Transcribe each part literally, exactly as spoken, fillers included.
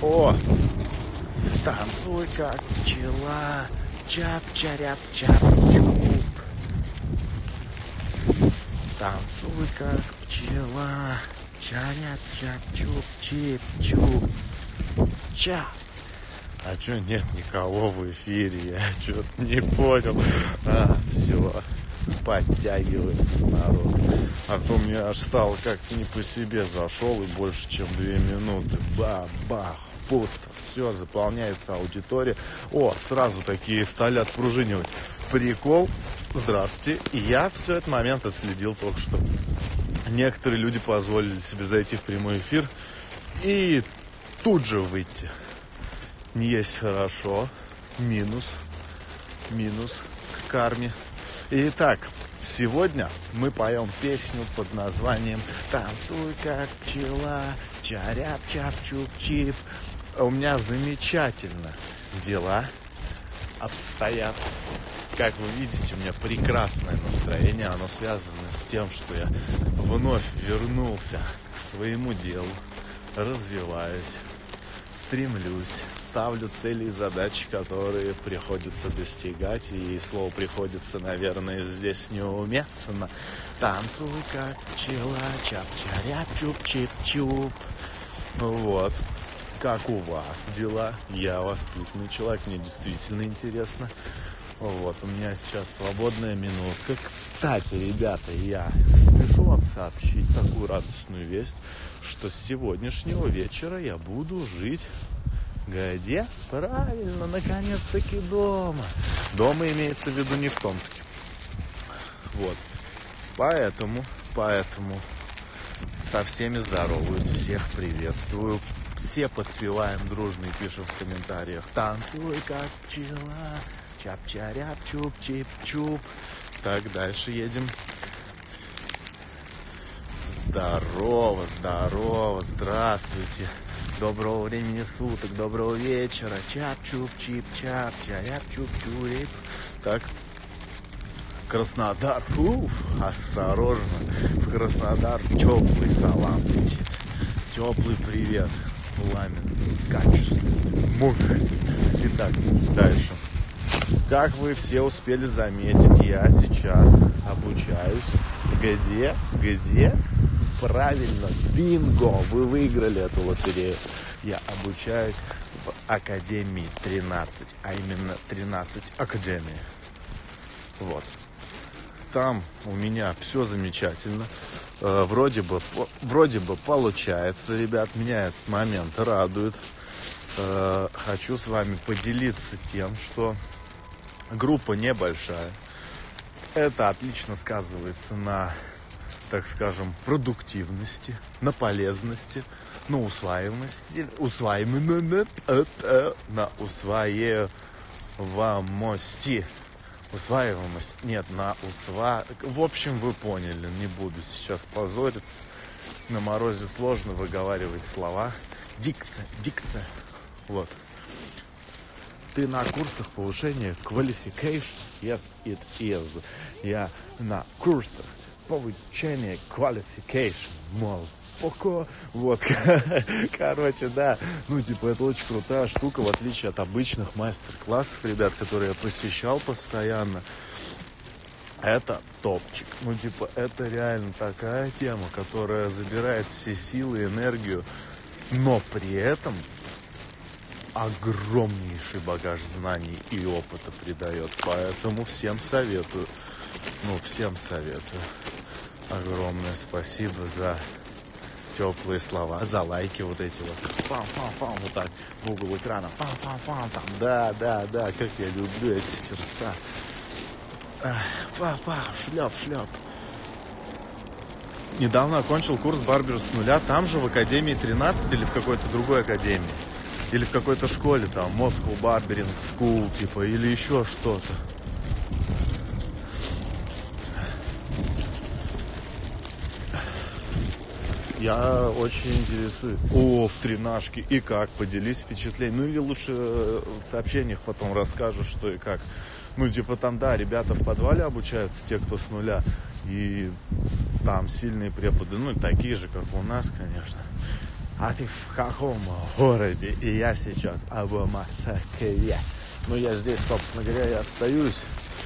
О, танцуй как пчела, чап-чаряп-чап-чуп. Танцуй как пчела, чаряп-чап-чуп-чип-чуп. Ча. А чё нет никого в эфире? Я что-то не понял. А, все, подтягивается народ. А то мне аж стало как-то не по себе. Зашел и больше чем две минуты. Бах-бах, пусто. Все, заполняется аудитория. О, сразу такие стали отпружинивать. Прикол. Здравствуйте. Я все этот момент отследил только что. Некоторые люди позволили себе зайти в прямой эфир и тут же выйти. Не есть хорошо. Минус. Минус к карме. Итак, сегодня мы поем песню под названием «Танцуй как пчела, чаряп-чап-чуп-чип». У меня замечательно дела обстоят. Как вы видите, у меня прекрасное настроение. Оно связано с тем, что я вновь вернулся к своему делу, развиваюсь, стремлюсь, ставлю цели и задачи, которые приходится достигать. И слово «приходится», наверное, здесь неуместно. Танцуй как пчела, чап-чаряп-чуп-чип-чуп. Вот. Как у вас дела? Я воспитанный человек, мне действительно интересно. Вот, у меня сейчас свободная минутка. Кстати, ребята, я спешу вам сообщить такую радостную весть, что с сегодняшнего вечера я буду жить где? Правильно, наконец-таки дома. Дома имеется в виду не в Томске. Вот. Поэтому, поэтому со всеми здороваюсь, всех приветствую. Все подпеваем дружно и пишем в комментариях: танцуй как пчела, чап-чаряп-чуп-чип-чуп. Так, дальше едем. Здорово, здорово, здравствуйте. Доброго времени суток, доброго вечера. Чап-чуп-чип-чап, чаряп-чуп-чуп. Так, Краснодар. Уф, осторожно. В Краснодар теплый салам летит. Теплый привет. Пламен, качественный, мудрый. Итак, дальше. Как вы все успели заметить, я сейчас обучаюсь. Где? Где? Правильно, бинго! Вы выиграли эту лотерею. Я обучаюсь в Академии тринадцать, а именно тринадцать Академии. Вот. Там у меня все замечательно. Э, вроде бы, вроде бы получается, ребят. Меня этот момент радует. Э, хочу с вами поделиться тем, что группа небольшая. Это отлично сказывается на, так скажем, продуктивности, на полезности, на усваиваемости, усваиваемости, на усваиваемости. Усваиваемость, нет, на усва... В общем, вы поняли, не буду сейчас позориться. На морозе сложно выговаривать слова. Дикция, дикция. Вот. Ты на курсах повышения qualification? Yes, it is. Я на курсах повышения qualification. Мол, поко. Вот. Короче, да. Ну, типа, это очень крутая штука, в отличие от обычных мастер-классов, ребят, которые я посещал постоянно. Это топчик. Ну, типа, это реально такая тема, которая забирает все силы, энергию, но при этом огромнейший багаж знаний и опыта придает. Поэтому всем советую. Ну, всем советую. Огромное спасибо за теплые слова, за лайки вот эти вот. Пам-пам-пам, вот так в угол экрана. Пам-пам-пам, там. Да, да, да, как я люблю эти сердца. Пам-пам, шлеп-шлеп. Недавно окончил курс барберу с нуля. Там же в Академии тринадцать или в какой-то другой академии. Или в какой-то школе, там, Moscow Barbering School, типа, или еще что-то. Я очень интересуюсь. О, в тренажке. И как? Поделись впечатлением. Ну, или лучше в сообщениях потом расскажешь, что и как. Ну, типа, там, да, ребята в подвале обучаются, те, кто с нуля. И там сильные преподы, ну, такие же, как у нас, конечно. А ты в каком городе? И я сейчас в Москве. Ну, я здесь, собственно говоря, я остаюсь.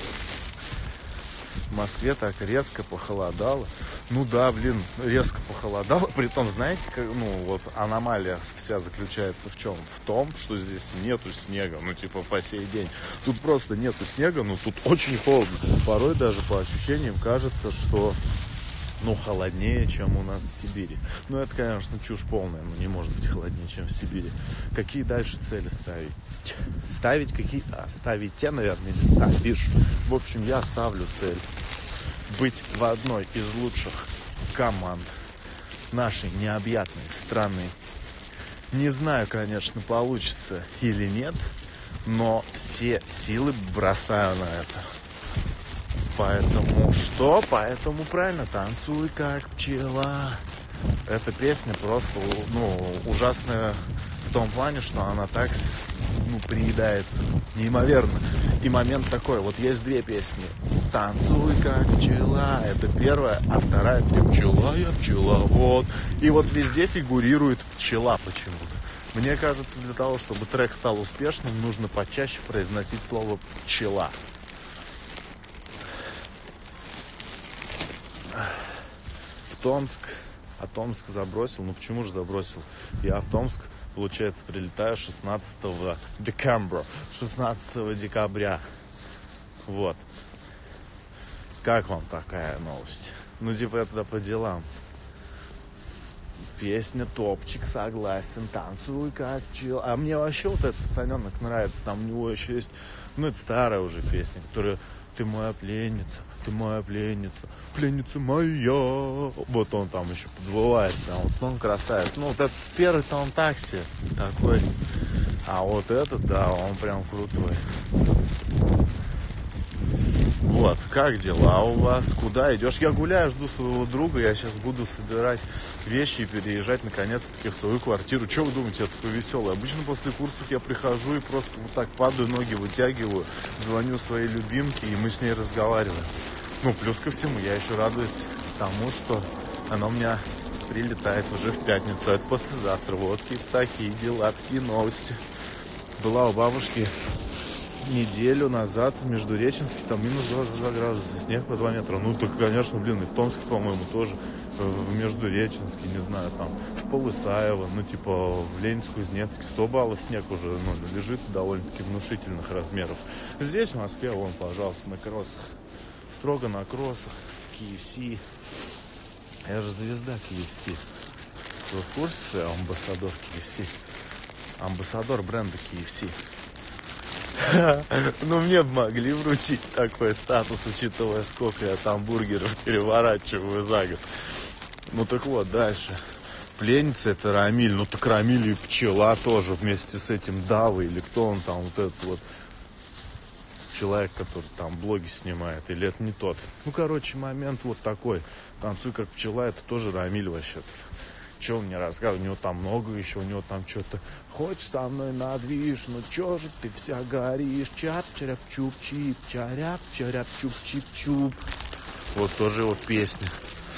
В Москве так резко похолодало. Ну да, блин, резко похолодало. Притом, знаете, как, ну вот аномалия вся заключается в чем? В том, что здесь нету снега. Ну типа по сей день. Тут просто нету снега, но тут очень холодно. Порой даже по ощущениям кажется, что ну холоднее, чем у нас в Сибири. Ну это, конечно, чушь полная. Ну не может быть холоднее, чем в Сибири. Какие дальше цели ставить? Ставить какие? А, ставить те, наверное, или ставишь. В общем, я ставлю цель быть в одной из лучших команд нашей необъятной страны. Не знаю, конечно, получится или нет, но все силы бросаю на это. Поэтому что? Поэтому правильно, танцуй как пчела. Эта песня просто, ну, ужасная в том плане, что она так, ну, приедается неимоверно. И момент такой, вот есть две песни. Танцуй как пчела, это первая, а вторая ты пчела, я пчеловод. И вот везде фигурирует пчела почему-то. Мне кажется, для того, чтобы трек стал успешным, нужно почаще произносить слово пчела. В Томск, а Томск забросил, ну почему же забросил? Я в Томск, получается, прилетаю шестнадцатого декабря, шестнадцатого декабря. Вот. Как вам такая новость? Ну, типа, я туда по делам. Песня топчик, согласен, танцуй как пчела. А мне вообще вот этот пацаненок нравится. Там у него еще есть, ну, это старая уже песня, которая «Ты моя пленница, ты моя пленница, пленница моя». Вот он там еще подвывает, там, вот он красавец. Ну, вот этот первый-то он так себе такой. А вот этот, да, он прям крутой. Вот, как дела у вас? Куда идешь? Я гуляю, жду своего друга. Я сейчас буду собирать вещи и переезжать наконец-таки в свою квартиру. Что вы думаете, я такой веселый? Обычно после курсов я прихожу и просто вот так падаю, ноги вытягиваю, звоню своей любимке, и мы с ней разговариваем. Ну, плюс ко всему, я еще радуюсь тому, что она у меня прилетает уже в пятницу. Это послезавтра. Вот такие дела, такие новости. Была у бабушки неделю назад в Междуреченске, там минус двадцать два градуса, снег по два метра. Ну, так, конечно, блин, и в Томске, по-моему, тоже, в Междуреченске, не знаю, там, в Полысаево, ну, типа, в Ленинск-Кузнецке сто баллов снег уже, ну, лежит довольно-таки внушительных размеров. Здесь, в Москве, вон, пожалуйста, на кроссах, строго на кроссах, кей эф си. Я же звезда кей эф си. Вы в курсе, что я амбассадор кей эф си? Амбассадор бренда кей эф си. Ну, мне бы могли вручить такой статус, учитывая, сколько я там бургеров переворачиваю за год. Ну, так вот, дальше. Пленница — это Рамиль. Ну, так Рамиль и пчела тоже вместе с этим Давой. Или кто он там, вот этот вот человек, который там блоги снимает. Или это не тот. Ну, короче, момент вот такой. Танцуй как пчела, это тоже Рамиль вообще-то. Че он мне рассказывает? У него там много еще, у него там что-то. Хочешь со мной на движ, ну че же ты вся горишь? Чап, чарап, чуп, чип, чарап, чарап, чуп, чип, чуп. Вот тоже его песня.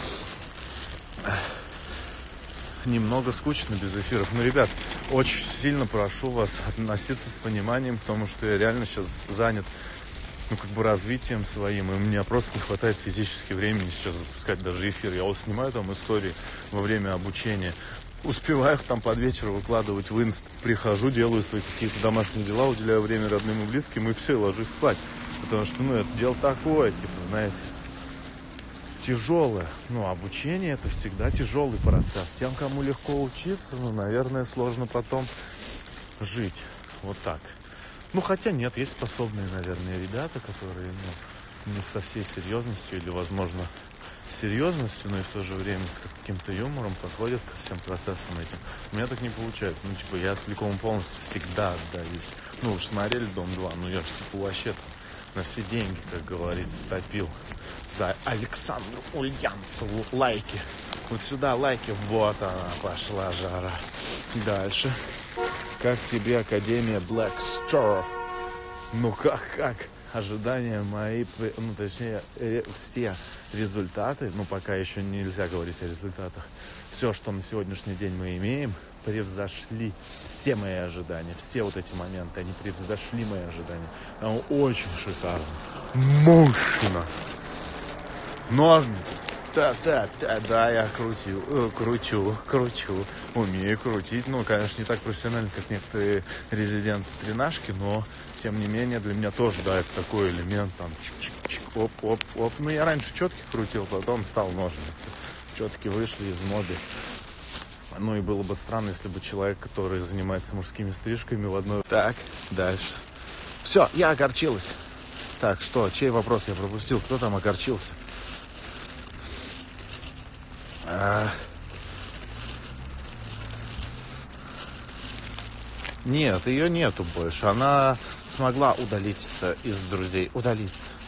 Немного скучно без эфиров. Ну, ребят, очень сильно прошу вас относиться с пониманием, потому что я реально сейчас занят, ну, как бы развитием своим, и у меня просто не хватает физически времени сейчас запускать даже эфир. Я вот снимаю там истории во время обучения, успеваю их там под вечер выкладывать в инст, прихожу, делаю свои какие-то домашние дела, уделяю время родным и близким, и все, и ложусь спать. Потому что, ну, это дело такое, типа, знаете, тяжелое. Ну, обучение — это всегда тяжелый процесс. Тем, кому легко учиться, ну, наверное, сложно потом жить. Вот так. Ну, хотя нет, есть способные, наверное, ребята, которые, ну, не со всей серьезностью или, возможно, серьезностью, но и в то же время с каким-то юмором подходят ко всем процессам этим. У меня так не получается. Ну, типа, я целиком полностью всегда отдаюсь. Ну, уж смотрели «Дом-два», ну, я же, типа, вообще там на все деньги, как говорится, топил за Александру Ульянцеву лайки. Вот сюда лайки, вот она пошла жара. Дальше. Как тебе Академия Black Star? Ну как, как? ожидания мои, ну, точнее, все результаты, ну, пока еще нельзя говорить о результатах, все, что на сегодняшний день мы имеем, превзошли все мои ожидания. Все вот эти моменты, они превзошли мои ожидания. Там очень шикарно. Мощно. Ножницы. Да, да, да, да, я крутил, э, кручу, кручу, умею крутить. Ну, конечно, не так профессионально, как некоторые резиденты тренажки, но, тем не менее, для меня тоже, да, это такой элемент, там, чик-чик-чик, оп-оп-оп. Ну, я раньше четки крутил, потом стал ножницы. Четки вышли из моды. Ну, и было бы странно, если бы человек, который занимается мужскими стрижками в одной... Так, дальше. Все, я огорчилась. Так, что, чей вопрос я пропустил? Кто там огорчился? А... Нет, ее нету больше. Она смогла удалиться из друзей. Удалиться.